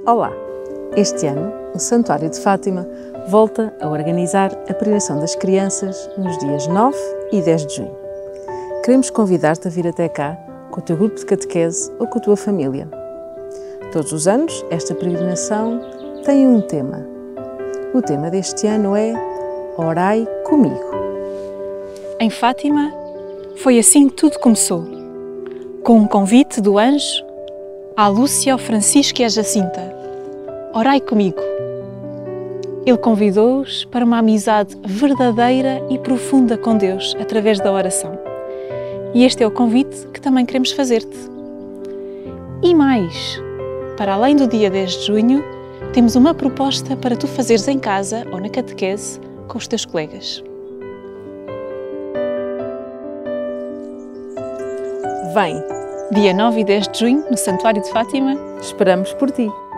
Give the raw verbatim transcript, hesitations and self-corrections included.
Olá! Este ano, o Santuário de Fátima volta a organizar a peregrinação das crianças nos dias nove e dez de junho. Queremos convidar-te a vir até cá com o teu grupo de catequese ou com a tua família. Todos os anos, esta peregrinação tem um tema. O tema deste ano é Orai comigo. Em Fátima, foi assim que tudo começou, com um convite do anjo à Lúcia, ao Francisco e à Jacinta. Orai comigo. Ele convidou-os para uma amizade verdadeira e profunda com Deus através da oração. E este é o convite que também queremos fazer-te. E mais, para além do dia dez de junho, temos uma proposta para tu fazeres em casa ou na catequese com os teus colegas. Vem! Dia nove e dez de junho, no Santuário de Fátima. Esperamos por ti!